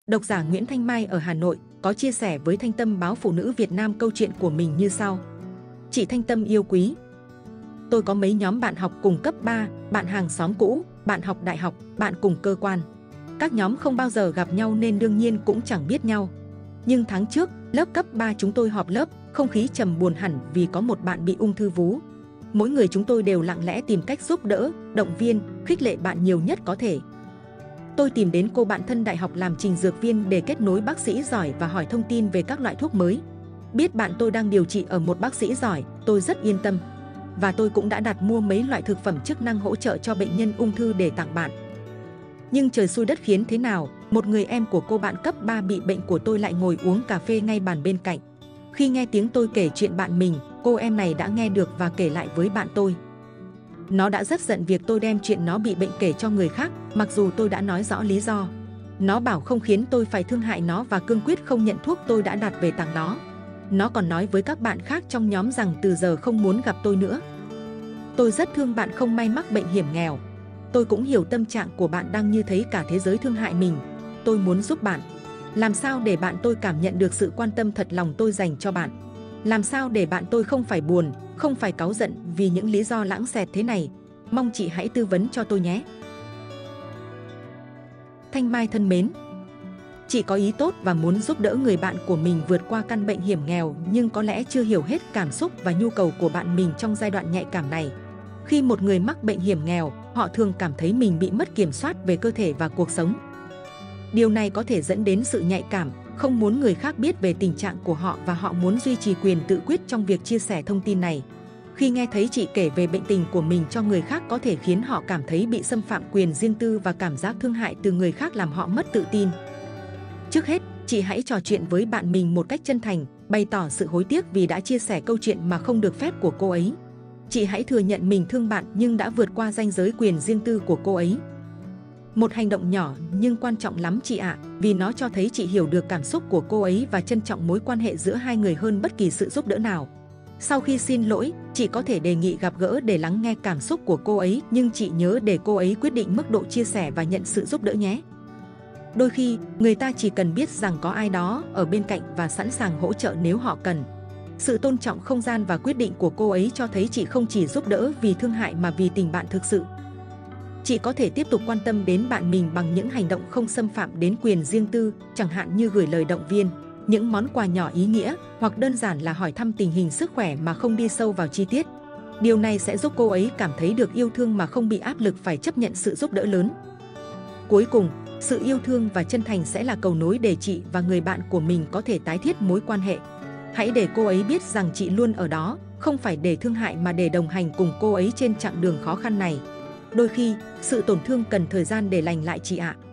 Độc giả Nguyễn Thanh Mai ở Hà Nội có chia sẻ với Thanh Tâm báo Phụ nữ Việt Nam câu chuyện của mình như sau. Chị Thanh Tâm yêu quý, tôi có mấy nhóm bạn học cùng cấp 3, bạn hàng xóm cũ, bạn học đại học, bạn cùng cơ quan. Các nhóm không bao giờ gặp nhau nên đương nhiên cũng chẳng biết nhau. Nhưng tháng trước, lớp cấp 3 chúng tôi họp lớp, không khí trầm buồn hẳn vì có một bạn bị ung thư vú. Mỗi người chúng tôi đều lặng lẽ tìm cách giúp đỡ, động viên, khích lệ bạn nhiều nhất có thể. Tôi tìm đến cô bạn thân đại học làm trình dược viên để kết nối bác sĩ giỏi và hỏi thông tin về các loại thuốc mới. Biết bạn tôi đang điều trị ở một bác sĩ giỏi, tôi rất yên tâm. Và tôi cũng đã đặt mua mấy loại thực phẩm chức năng hỗ trợ cho bệnh nhân ung thư để tặng bạn. Nhưng trời xui đất khiến thế nào, một người em của cô bạn cấp 3 bị bệnh của tôi lại ngồi uống cà phê ngay bàn bên cạnh. Khi nghe tiếng tôi kể chuyện bạn mình, cô em này đã nghe được và kể lại với bạn tôi. Nó đã rất giận việc tôi đem chuyện nó bị bệnh kể cho người khác, mặc dù tôi đã nói rõ lý do. Nó bảo không khiến tôi phải thương hại nó và cương quyết không nhận thuốc tôi đã đặt về tặng nó. Nó còn nói với các bạn khác trong nhóm rằng từ giờ không muốn gặp tôi nữa. Tôi rất thương bạn không may mắc bệnh hiểm nghèo. Tôi cũng hiểu tâm trạng của bạn đang như thấy cả thế giới thương hại mình. Tôi muốn giúp bạn. Làm sao để bạn tôi cảm nhận được sự quan tâm thật lòng tôi dành cho bạn? Làm sao để bạn tôi không phải buồn, không phải cáu giận vì những lý do lãng xẹt thế này? Mong chị hãy tư vấn cho tôi nhé. Thanh Mai thân mến, chị có ý tốt và muốn giúp đỡ người bạn của mình vượt qua căn bệnh hiểm nghèo nhưng có lẽ chưa hiểu hết cảm xúc và nhu cầu của bạn mình trong giai đoạn nhạy cảm này. Khi một người mắc bệnh hiểm nghèo, họ thường cảm thấy mình bị mất kiểm soát về cơ thể và cuộc sống. Điều này có thể dẫn đến sự nhạy cảm, không muốn người khác biết về tình trạng của họ và họ muốn duy trì quyền tự quyết trong việc chia sẻ thông tin này. Khi nghe thấy chị kể về bệnh tình của mình cho người khác có thể khiến họ cảm thấy bị xâm phạm quyền riêng tư và cảm giác thương hại từ người khác làm họ mất tự tin. Trước hết, chị hãy trò chuyện với bạn mình một cách chân thành, bày tỏ sự hối tiếc vì đã chia sẻ câu chuyện mà không được phép của cô ấy. Chị hãy thừa nhận mình thương bạn nhưng đã vượt qua ranh giới quyền riêng tư của cô ấy. Một hành động nhỏ nhưng quan trọng lắm chị ạ, vì nó cho thấy chị hiểu được cảm xúc của cô ấy và trân trọng mối quan hệ giữa hai người hơn bất kỳ sự giúp đỡ nào. Sau khi xin lỗi, chị có thể đề nghị gặp gỡ để lắng nghe cảm xúc của cô ấy, nhưng chị nhớ để cô ấy quyết định mức độ chia sẻ và nhận sự giúp đỡ nhé. Đôi khi, người ta chỉ cần biết rằng có ai đó ở bên cạnh và sẵn sàng hỗ trợ nếu họ cần. Sự tôn trọng không gian và quyết định của cô ấy cho thấy chị không chỉ giúp đỡ vì thương hại mà vì tình bạn thực sự. Chị có thể tiếp tục quan tâm đến bạn mình bằng những hành động không xâm phạm đến quyền riêng tư, chẳng hạn như gửi lời động viên, những món quà nhỏ ý nghĩa, hoặc đơn giản là hỏi thăm tình hình sức khỏe mà không đi sâu vào chi tiết. Điều này sẽ giúp cô ấy cảm thấy được yêu thương mà không bị áp lực phải chấp nhận sự giúp đỡ lớn. Cuối cùng, sự yêu thương và chân thành sẽ là cầu nối để chị và người bạn của mình có thể tái thiết mối quan hệ. Hãy để cô ấy biết rằng chị luôn ở đó, không phải để thương hại mà để đồng hành cùng cô ấy trên chặng đường khó khăn này. Đôi khi, sự tổn thương cần thời gian để lành lại chị ạ.